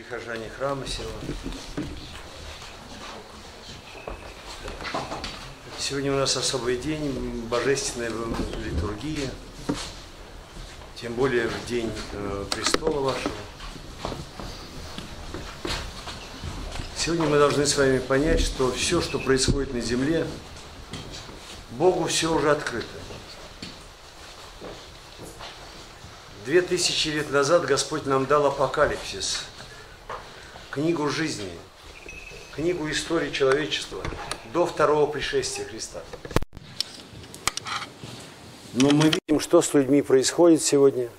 прихожане храма сего. Сегодня у нас особый день, божественная литургия, тем более в день престола вашего. Сегодня мы должны с вами понять, что все, что происходит на земле, Богу все уже открыто. 2000 лет назад Господь нам дал Апокалипсис, книгу жизни, книгу истории человечества до второго пришествия Христа. Но мы видим, что с людьми происходит сегодня.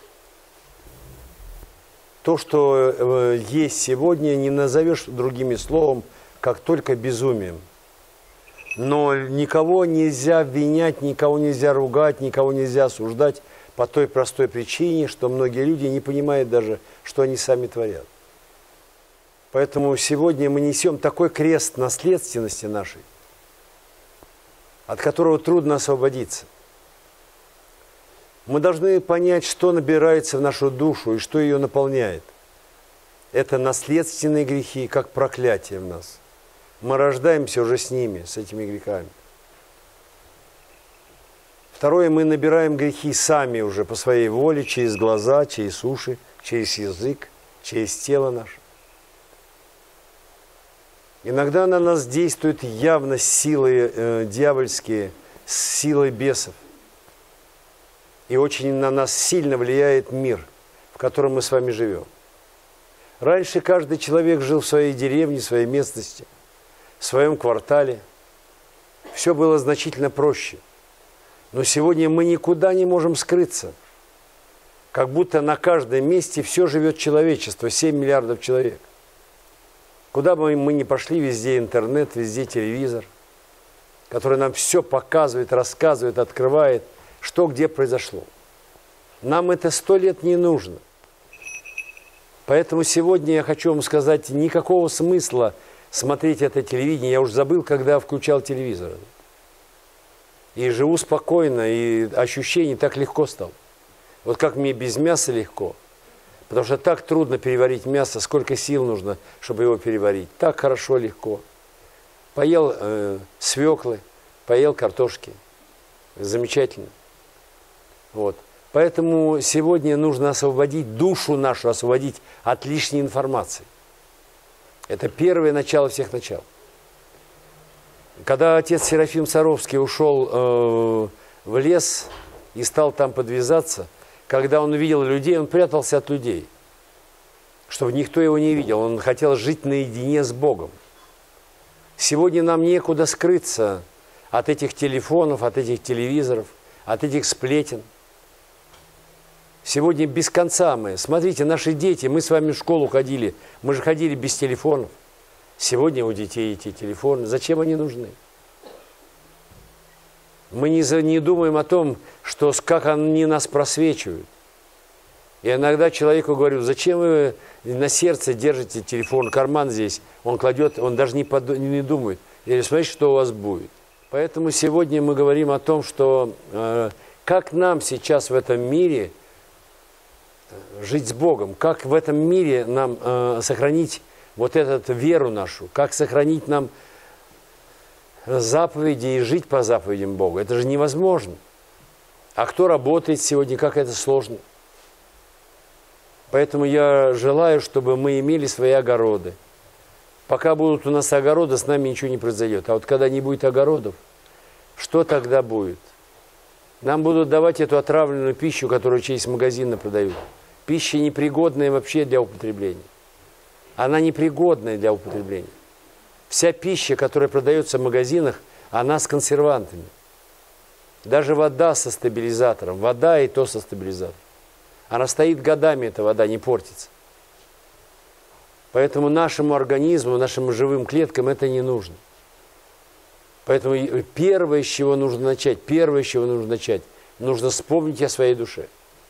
То, что есть сегодня, не назовешь другими словом, как только безумием. Но никого нельзя обвинять, никого нельзя ругать, никого нельзя осуждать по той простой причине, что многие люди не понимают даже, что они сами творят. Поэтому сегодня мы несем такой крест наследственности нашей, от которого трудно освободиться. Мы должны понять, что набирается в нашу душу и что ее наполняет. Это наследственные грехи, как проклятие в нас. Мы рождаемся уже с ними, с этими грехами. Второе, мы набираем грехи сами уже по своей воле, через глаза, через уши, через язык, через тело наше. Иногда на нас действуют явно силы дьявольские, силы бесов. И очень на нас сильно влияет мир, в котором мы с вами живем. Раньше каждый человек жил в своей деревне, в своей местности, в своем квартале. Все было значительно проще. Но сегодня мы никуда не можем скрыться. Как будто на каждом месте все живет человечество, 7 миллиардов человек. Куда бы мы ни пошли, везде интернет, везде телевизор, который нам все показывает, рассказывает, открывает, что где произошло. Нам это 100 лет не нужно. Поэтому сегодня я хочу вам сказать, никакого смысла смотреть это телевидение. Я уже забыл, когда включал телевизор. И живу спокойно, и ощущение так легко стало. Вот как мне без мяса легко. Потому что так трудно переварить мясо, сколько сил нужно, чтобы его переварить. Так хорошо, легко. Поел свеклы, поел картошки. Замечательно. Вот. Поэтому сегодня нужно освободить душу нашу, освободить от лишней информации. Это первое начало всех начал. Когда отец Серафим Саровский ушел в лес и стал там подвязаться, когда он увидел людей, он прятался от людей, чтобы никто его не видел. Он хотел жить наедине с Богом. Сегодня нам некуда скрыться от этих телефонов, от этих телевизоров, от этих сплетен. Сегодня без конца мы. Смотрите, наши дети, мы с вами в школу ходили, мы же ходили без телефонов. Сегодня у детей эти телефоны. Зачем они нужны? Мы не думаем о том, что, как они нас просвечивают. И иногда человеку говорю, зачем вы на сердце держите телефон, карман здесь, он кладет, он даже не думает. Или смотрите, что у вас будет. Поэтому сегодня мы говорим о том, что как нам сейчас в этом мире жить с Богом, как в этом мире нам сохранить вот эту веру нашу, как сохранить нам заповеди и жить по заповедям Бога. Это же невозможно. А кто работает сегодня, как это сложно. Поэтому я желаю, чтобы мы имели свои огороды. Пока будут у нас огороды, с нами ничего не произойдет. А вот когда не будет огородов, что тогда будет? Нам будут давать эту отравленную пищу, которую через магазины продают. Пища непригодная вообще для употребления. Она непригодная для употребления. Вся пища, которая продается в магазинах, она с консервантами. Даже вода со стабилизатором. Вода и то со стабилизатором. Она стоит годами, эта вода, не портится. Поэтому нашему организму, нашим живым клеткам это не нужно. Поэтому первое, с чего нужно начать, нужно вспомнить о своей душе.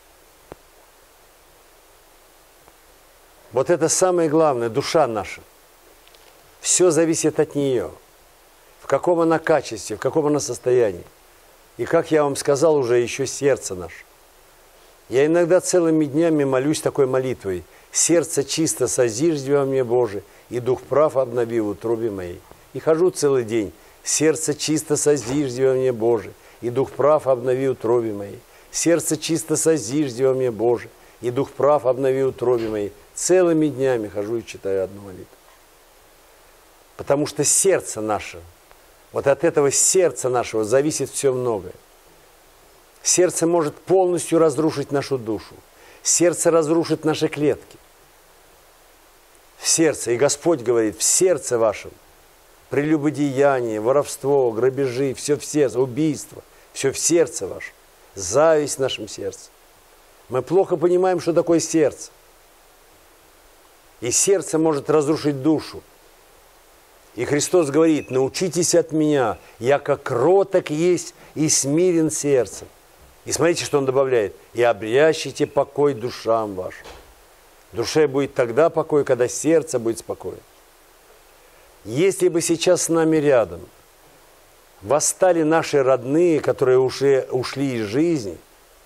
Вот это самое главное, душа наша. Все зависит от нее. В каком она качестве, в каком она состоянии. И как я вам сказал уже, еще сердце наше. Я иногда целыми днями молюсь такой молитвой. «Сердце чисто созижди во мне, Боже, и дух прав обнови в утробе моей». И хожу целый день. «Сердце чисто созижди во мне, Боже, и дух прав обнови в утробе моей». «Сердце чисто созижди во мне, Боже, и дух прав обнови в утробе моей». Целыми днями хожу и читаю одну молитву. Потому что сердце наше, вот от этого сердца нашего зависит все многое. Сердце может полностью разрушить нашу душу. Сердце разрушит наши клетки. В сердце, и Господь говорит, в сердце вашем прелюбодеяние, воровство, грабежи, все в сердце, убийство, все в сердце вашем. Зависть в нашем сердце. Мы плохо понимаем, что такое сердце. И сердце может разрушить душу. И Христос говорит, научитесь от меня, я как кроток есть и смирен сердцем. И смотрите, что Он добавляет, и обрящите покой душам вашим. Душе будет тогда покой, когда сердце будет спокойно. Если бы сейчас с нами рядом восстали наши родные, которые уже ушли из жизни,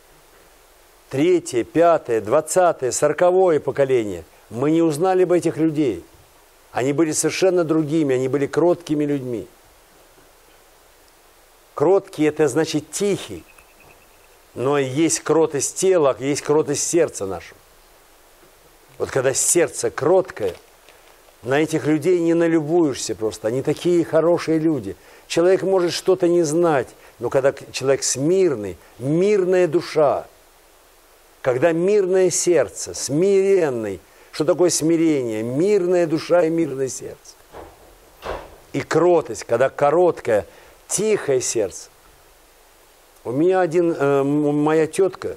3-е, 5-е, 20-е, 40-е поколение, мы не узнали бы этих людей. Они были совершенно другими, они были кроткими людьми. Кроткий – это значит тихий. Но есть кротость тела, есть кротость сердца нашего. Вот когда сердце кроткое, на этих людей не налюбуешься просто. Они такие хорошие люди. Человек может что-то не знать, но когда человек смирный, мирная душа, когда мирное сердце, смиренный, что такое смирение? Мирная душа и мирное сердце. И кротость, когда короткое, тихое сердце. У меня моя тетка,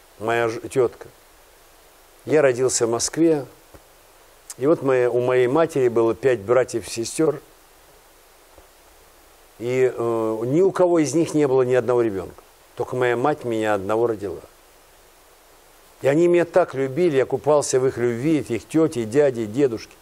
я родился в Москве, и вот у моей матери было 5 братьев и сестер, и ни у кого из них не было ни одного ребенка. Только моя мать меня одного родила. И они меня так любили, я купался в их любви, их тети, дяди, дедушки.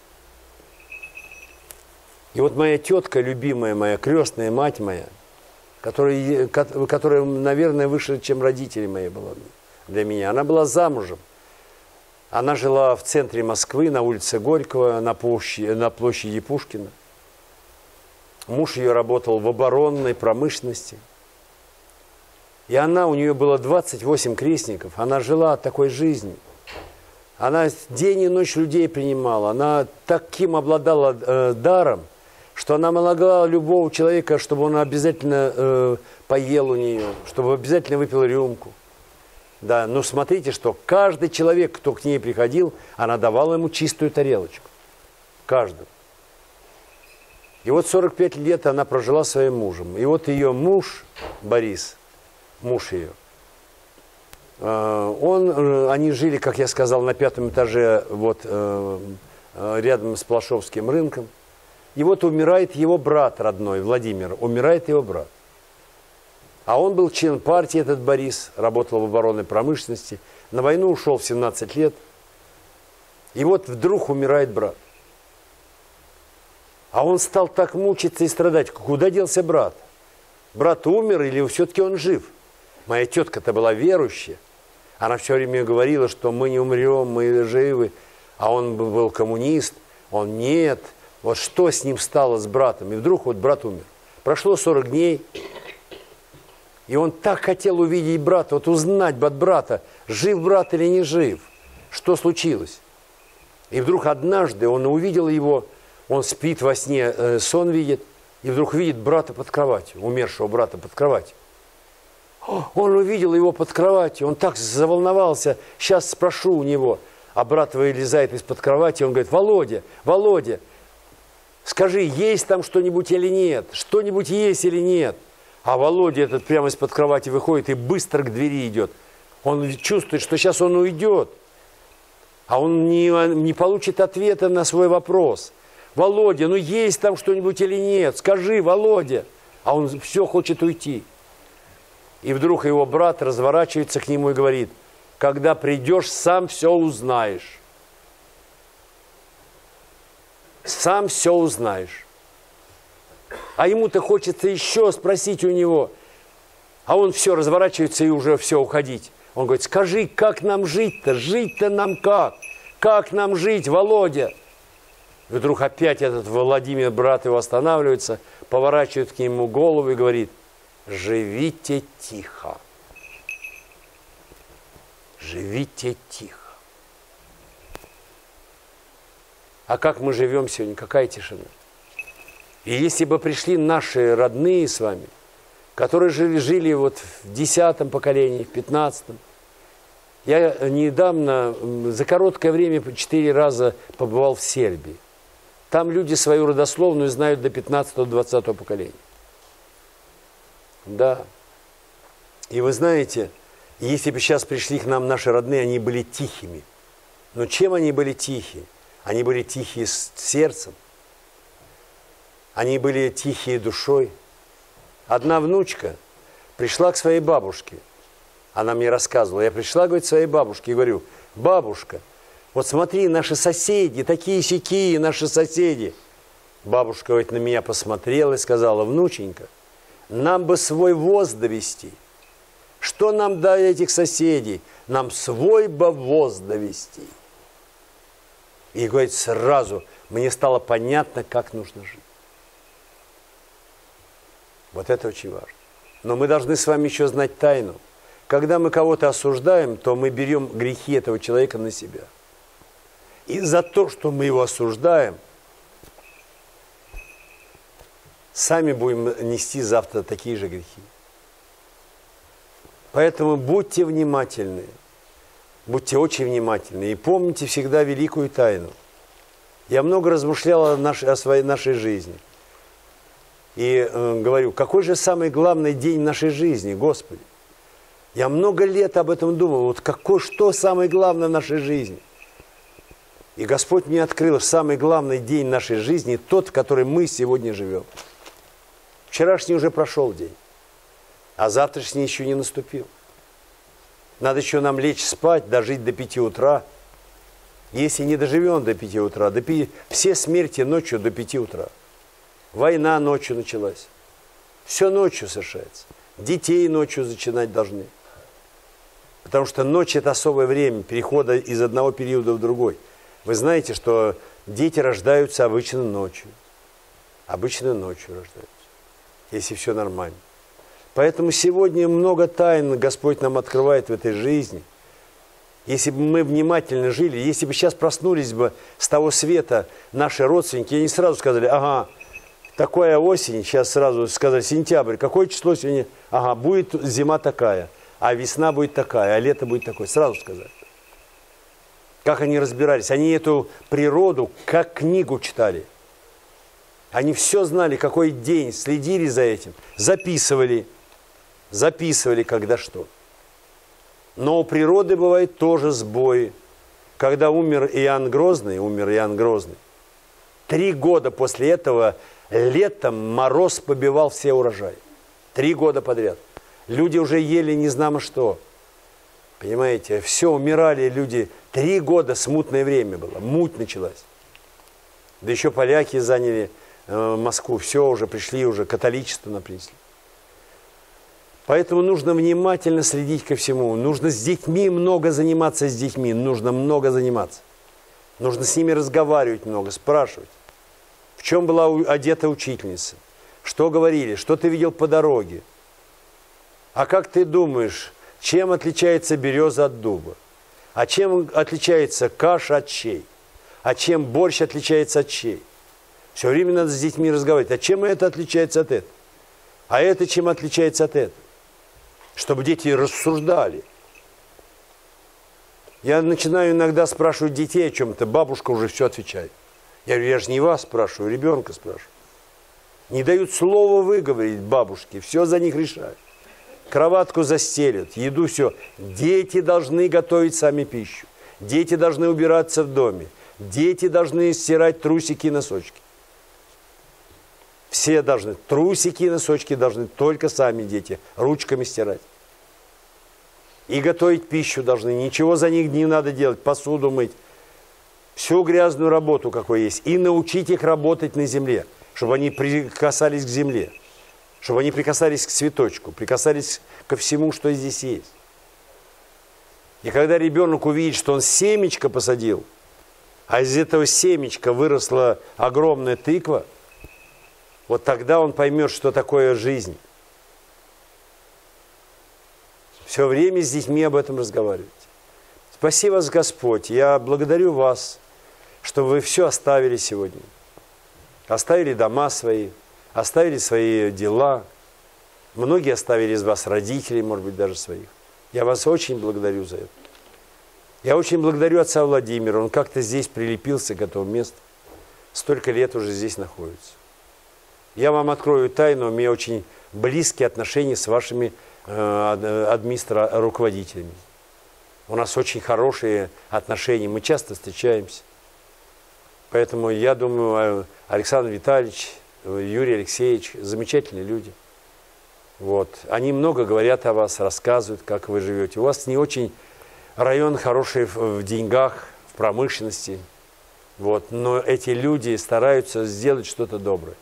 И вот моя тетка, любимая моя, крестная мать моя, которая, наверное, выше, чем родители мои была для меня, она была замужем. Она жила в центре Москвы, на улице Горького, на площади Пушкина. Муж ее работал в оборонной промышленности. И у нее было 28 крестников. Она жила такой жизнью. Она день и ночь людей принимала. Она таким обладала даром, что она могла любого человека, чтобы он обязательно поел у нее, чтобы обязательно выпил рюмку. Да, но смотрите, что каждый человек, кто к ней приходил, она давала ему чистую тарелочку. Каждому. И вот 45 лет она прожила своим мужем. И вот ее муж, Борис, муж ее, они жили, как я сказал, на 5-м этаже, вот, рядом с Плашовским рынком. И вот умирает его брат родной, Владимир, умирает его брат. А он был член партии, этот Борис, работал в оборонной промышленности, на войну ушел в 17 лет. И вот вдруг умирает брат. А он стал так мучиться и страдать. Куда делся брат? Брат умер или все-таки он жив? Моя тетка-то была верующая. Она все время говорила, что мы не умрем, мы живы. А он был коммунист. Он нет. Вот что с ним стало, с братом? И вдруг вот брат умер. Прошло 40 дней. И он так хотел увидеть брата, вот узнать от брата, жив брат или не жив. Что случилось? И вдруг однажды он увидел его, он спит во сне, сон видит, и вдруг видит брата под кроватью, умершего брата под кроватью. Он увидел его под кроватью, он так заволновался, сейчас спрошу у него. А брат вылезает из-под кровати, он говорит: Володя, Володя, скажи, есть там что-нибудь или нет? Что-нибудь есть или нет? А Володя этот прямо из-под кровати выходит и быстро к двери идет. Он чувствует, что сейчас он уйдет, а он не получит ответа на свой вопрос. Володя, ну есть там что-нибудь или нет? Скажи, Володя. А он все хочет уйти. И вдруг его брат разворачивается к нему и говорит: когда придешь, сам все узнаешь. Сам все узнаешь. А ему-то хочется еще спросить у него. А он все разворачивается и уже все уходить. Он говорит, скажи, как нам жить-то? Жить-то нам как? Как нам жить, Володя? И вдруг опять этот Владимир, брат его, останавливается, поворачивает к нему голову и говорит, живите тихо. Живите тихо. А как мы живем сегодня? Какая тишина? И если бы пришли наши родные с вами, которые жили вот в 10-м поколении, в 15-м. Я недавно, за короткое время, 4 раза побывал в Сербии. Там люди свою родословную знают до 15-20 поколения. Да. И вы знаете, если бы сейчас пришли к нам наши родные, они были тихими. Но чем они были тихие? Они были тихие с сердцем. Они были тихие душой. Одна внучка пришла к своей бабушке. Она мне рассказывала. Я пришла, говорит, к своей бабушке и говорю, бабушка, вот смотри, наши соседи, такие-сякие наши соседи. Бабушка, говорит, на меня посмотрела и сказала, внученька, нам бы свой воз довести. Что нам до этих соседей? Нам свой бы воз довести. И, говорит, сразу мне стало понятно, как нужно жить. Вот это очень важно. Но мы должны с вами еще знать тайну. Когда мы кого-то осуждаем, то мы берем грехи этого человека на себя. И за то, что мы его осуждаем, сами будем нести завтра такие же грехи. Поэтому будьте внимательны. Будьте очень внимательны. И помните всегда великую тайну. Я много размышлял о своей нашей жизни. И говорю, какой же самый главный день нашей жизни, Господи? Я много лет об этом думал, вот что самое главное в нашей жизни? И Господь мне открыл, что самый главный день нашей жизни тот, в который мы сегодня живем. Вчерашний уже прошел день, а завтрашний еще не наступил. Надо еще нам лечь спать, дожить до 5 утра. Если не доживем до 5 утра, все смерти ночью до 5 утра. Война ночью началась. Все ночью совершается. Детей ночью зачинать должны. Потому что ночь – это особое время перехода из одного периода в другой. Вы знаете, что дети рождаются обычно ночью. Обычно ночью рождаются, если все нормально. Поэтому сегодня много тайн Господь нам открывает в этой жизни. Если бы мы внимательно жили, если бы сейчас проснулись бы с того света наши родственники, они сразу сказали, ага, такая осень, сейчас сразу сказали, сентябрь, какое число сегодня? Ага, будет зима такая, а весна будет такая, а лето будет такое. Сразу сказали. Как они разбирались? Они эту природу как книгу читали. Они все знали, какой день, следили за этим, записывали, когда что. Но у природы бывает тоже сбои. Когда умер Иоанн Грозный, 3 года после этого летом мороз побивал все урожаи. 3 года подряд. Люди уже ели не знамо что. Понимаете, все, умирали люди. 3 года смутное время было, муть началась. Да еще поляки заняли Москву, все, уже пришли, уже католичество напринесли. Поэтому нужно внимательно следить ко всему. Нужно с детьми много заниматься, нужно много заниматься. Нужно с ними разговаривать много, спрашивать. В чем была одета учительница? Что говорили? Что ты видел по дороге? А как ты думаешь, чем отличается береза от дуба? А чем отличается каша от щей? А чем борщ отличается от щей? Все время надо с детьми разговаривать. А чем это отличается от этого? А это чем отличается от этого? Чтобы дети рассуждали. Я начинаю иногда спрашивать детей о чем-то, бабушка уже все отвечает. Я говорю, я же не вас спрашиваю, ребенка спрашиваю. Не дают слова выговорить бабушке, все за них решают. Кроватку застелят, еду все. Дети должны готовить сами пищу. Дети должны убираться в доме. Дети должны стирать трусики и носочки. Все должны. Трусики и носочки должны только сами дети ручками стирать. И готовить пищу должны. Ничего за них не надо делать. Посуду мыть. Всю грязную работу, какой есть. И научить их работать на земле. Чтобы они прикасались к земле. Чтобы они прикасались к цветочку. Прикасались ко всему, что здесь есть. И когда ребенок увидит, что он семечко посадил, а из этого семечка выросла огромная тыква, вот тогда он поймет, что такое жизнь. Все время с детьми об этом разговаривать. Спаси вас, Господь. Я благодарю вас, что вы все оставили сегодня. Оставили дома свои, оставили свои дела. Многие оставили из вас родителей, может быть, даже своих. Я вас очень благодарю за это. Я очень благодарю отца Владимира. Он как-то здесь прилепился к этому месту. Столько лет уже здесь находится. Я вам открою тайну. У меня очень близкие отношения с вашими руководителями. У нас очень хорошие отношения. Мы часто встречаемся. Поэтому я думаю, Александр Витальевич, Юрий Алексеевич, замечательные люди. Вот. Они много говорят о вас, рассказывают, как вы живете. У вас не очень район хороший в деньгах, в промышленности. Вот. Но эти люди стараются сделать что-то доброе.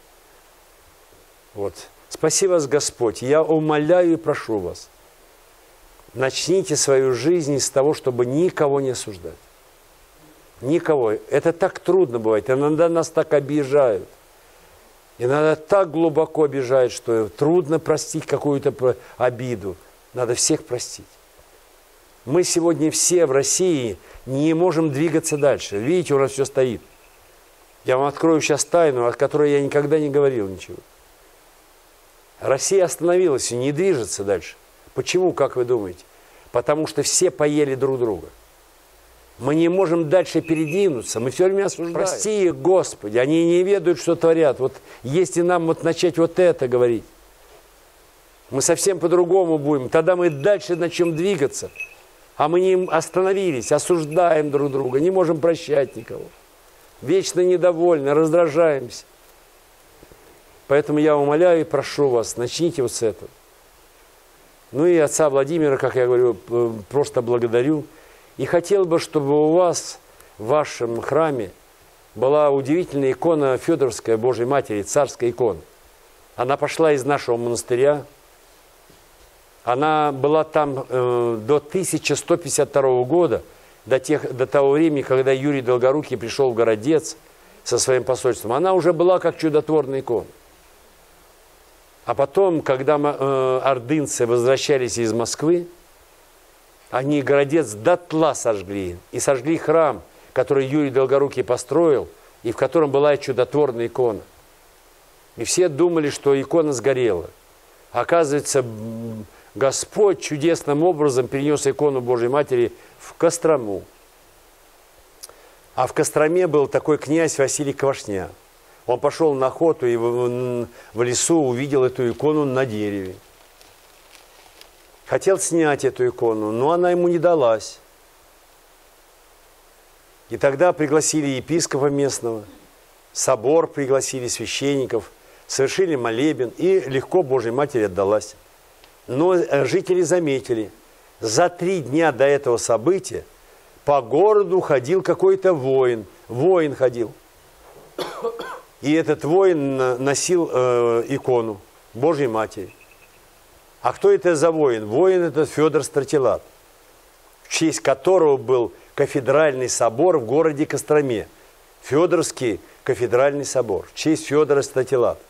Вот. Спаси вас, Господь. Я умоляю и прошу вас. Начните свою жизнь с того, чтобы никого не осуждать. Никого. Это так трудно бывает. Иногда нас так обижают. Иногда так глубоко обижают, что трудно простить какую-то обиду. Надо всех простить. Мы сегодня все в России не можем двигаться дальше. Видите, у нас все стоит. Я вам открою сейчас тайну, от которой я никогда не говорил ничего. Россия остановилась и не движется дальше. Почему, как вы думаете? Потому что все поели друг друга. Мы не можем дальше передвинуться, мы все время осуждаем. Прости их, Господи, они не ведают, что творят. Вот если нам вот начать вот это говорить, мы совсем по-другому будем. Тогда мы дальше начнем двигаться. А мы не остановились, осуждаем друг друга, не можем прощать никого. Вечно недовольны, раздражаемся. Поэтому я умоляю и прошу вас, начните вот с этого. Ну и отца Владимира, как я говорю, просто благодарю. И хотел бы, чтобы у вас в вашем храме была удивительная икона Федоровская Божьей Матери, царская икона. Она пошла из нашего монастыря. Она была там до 1152 года, до того времени, когда Юрий Долгорукий пришел в Городец со своим посольством. Она уже была как чудотворная икона. А потом, когда ордынцы возвращались из Москвы, они Городец дотла сожгли. И сожгли храм, который Юрий Долгорукий построил, и в котором была чудотворная икона. И все думали, что икона сгорела. Оказывается, Господь чудесным образом перенес икону Божьей Матери в Кострому. А в Костроме был такой князь Василий Квашня. Он пошел на охоту и в лесу увидел эту икону на дереве. Хотел снять эту икону, но она ему не далась. И тогда пригласили епископа местного, собор пригласили священников, совершили молебен, и легко Божьей Матери отдалась. Но жители заметили, за 3 дня до этого события по городу ходил какой-то воин. Воин ходил. И этот воин носил икону Божьей Матери. А кто это за воин? Воин это Федор Стратилат, в честь которого был кафедральный собор в городе Костроме. Федоровский кафедральный собор, в честь Федора Стратилата.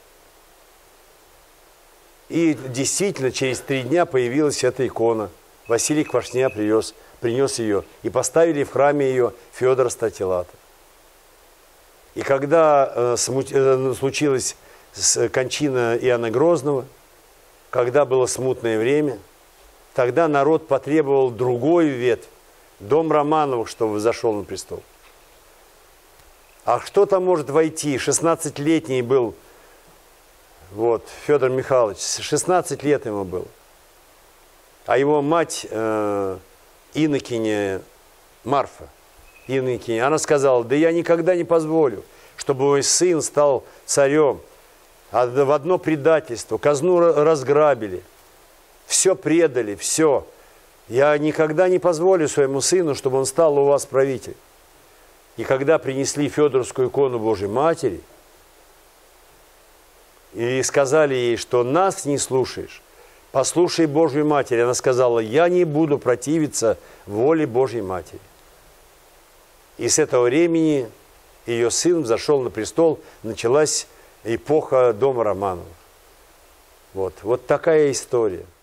И действительно, через 3 дня появилась эта икона. Василий Квашня принес ее. И поставили в храме ее Федора Стратилата. И когда случилась кончина Иоанна Грозного, когда было смутное время, тогда народ потребовал другую ветвь, дом Романовых, чтобы взошел на престол. А кто там может войти? 16-летний был вот, Федор Михайлович, 16 лет ему было. А его мать, инокиня Марфа, инокиня, она сказала: да я никогда не позволю, чтобы мой сын стал царем. А в одно предательство, казну разграбили, все предали, все. Я никогда не позволю своему сыну, чтобы он стал у вас правителем. И когда принесли Федоровскую икону Божьей Матери, и сказали ей, что нас не слушаешь, послушай Божью Матерь. Она сказала, я не буду противиться воле Божьей Матери. И с этого времени ее сын взошел на престол, началась эпоха дома Романовых. Вот такая история.